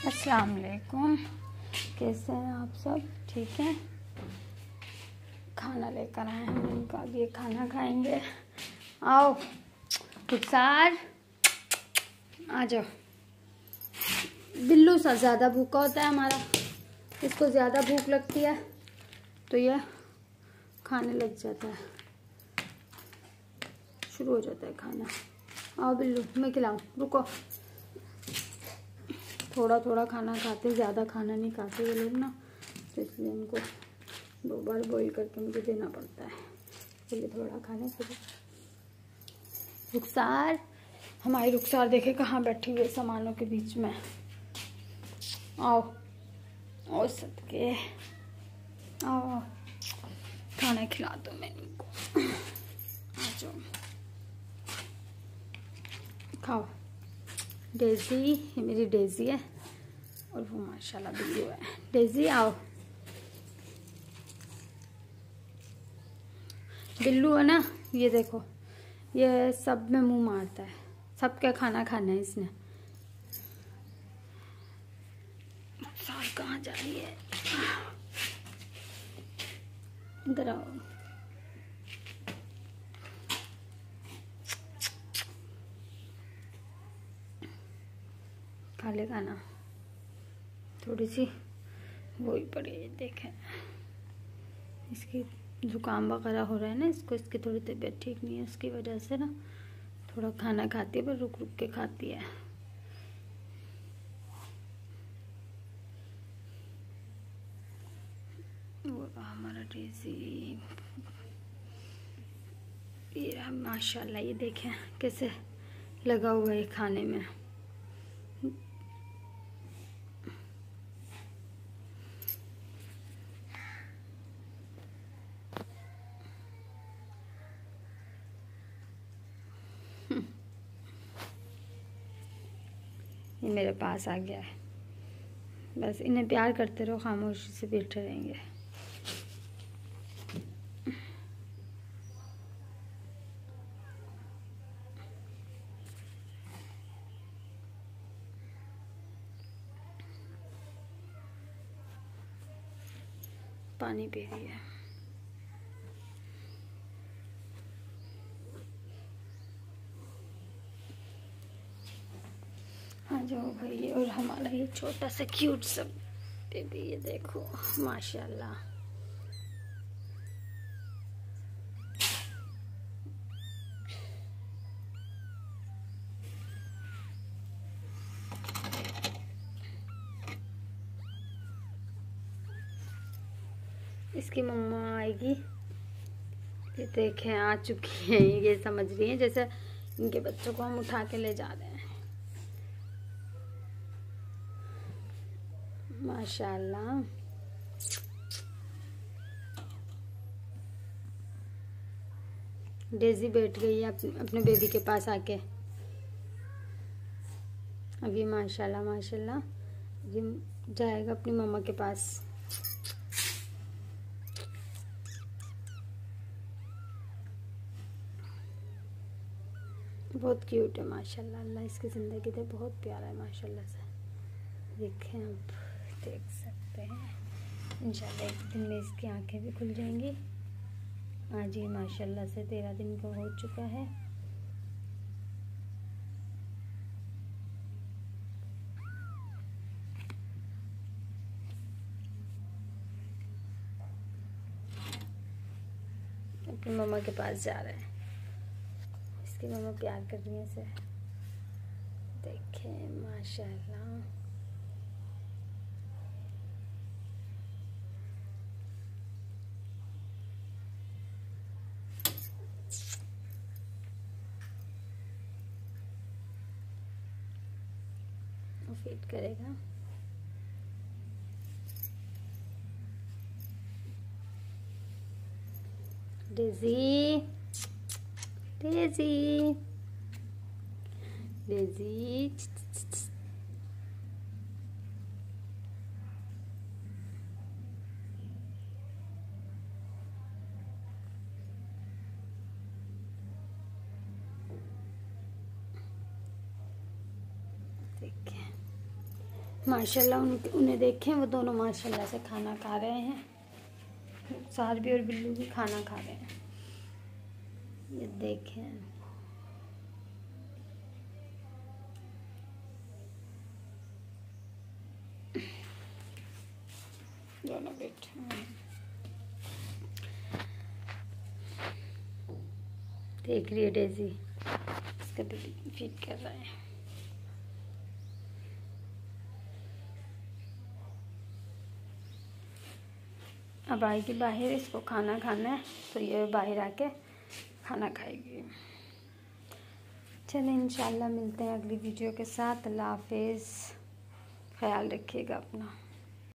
अस्सलाम वालेकुम। कैसे हैं आप सब? ठीक हैं? खाना लेकर आए हैं, इनका अब ये खाना खाएंगे। आओ रुखसार, आ जाओ। बिल्लू सा ज़्यादा भूखा होता है हमारा, इसको ज़्यादा भूख लगती है तो यह खाने लग जाता है, शुरू हो जाता है खाना। आओ बिल्लू, मैं खिलाऊं, रुको। थोड़ा थोड़ा खाना खाते, ज़्यादा खाना नहीं खाते ये लोग ना, तो इसलिए इनको 2 बार बॉईल करके मुझे देना पड़ता है। चलिए थोड़ा खाने फिर। रुखसार, हमारी रुखसार देखे कहाँ बैठी हुई है सामानों के बीच में। आओ आओ सदके, आओ खाना खिला दो मैं इनको। आ जाओ खाओ। डेज़ी, ये मेरी डेज़ी है और वो माशाल्लाह बिल्लू है। डेज़ी आओ। बिल्लू है ना, ये देखो, ये सब में मुंह मारता है, सबका खाना खाना है इसने। साल कहाँ जा रही है? इधर आओ। खा ले खाना, थोड़ी सी वही पड़ी है। देखें इसकी जुकाम वगैरह हो रहा है ना इसको, इसकी थोड़ी तबीयत ठीक नहीं है, उसकी वजह से ना थोड़ा खाना खाती है पर रुक रुक के खाती है। वो हमारा डेज़ी, ये माशाल्लाह, ये देखें कैसे लगा हुआ है खाने में। ये मेरे पास आ गया है, बस इन्हें प्यार करते रहो, खामोशी से बैठे रहेंगे। पानी पी रही है। आ जाओ भाई। और हमारा ये छोटा सा क्यूट सा बेबी, ये देखो माशाल्लाह। इसकी मम्मा आएगी, ये देखें आ चुकी है। ये समझ रही है जैसे इनके बच्चों को हम उठा के ले जा रहे हैं। माशाल्लाह। डेज़ी बैठ गई है अपने बेबी के पास आके। अभी माशाल्लाह माशाल्लाह ये जाएगा अपनी मम्मा के पास। बहुत क्यूट है माशाल्लाह, अल्लाह इसकी ज़िंदगी दे, बहुत प्यारा है माशाल्लाह से। देखें, आप देख सकते हैं इंशाल्लाह एक दिन में इसकी आंखें भी खुल जाएंगी। आज ये माशाल्लाह से 13 दिन का हो चुका है। अपनी मम्मा के पास जा रहा है, इसकी मम्मा प्यार कर रही है इसे। देखें माशाल्लाह। वो फीड करेगा। डेज़ी, डेज़ी, डेज़ी, माशाल्लाह उन्हें देखें, वो दोनों माशाल्लाह से खाना खा रहे हैं। सारबी और बिल्लू भी खाना खा रहे हैं। ये देखें, दोनों बैठे हैं। देख रही है डेजी, इसका फीड कर रहा है। अब आएगी बाहर, इसको खाना खाना है तो ये बाहर आके खाना खाएगी। चलिए इंशाल्लाह मिलते हैं अगली वीडियो के साथ। अल्लाह हाफिज़, ख्याल रखिएगा अपना।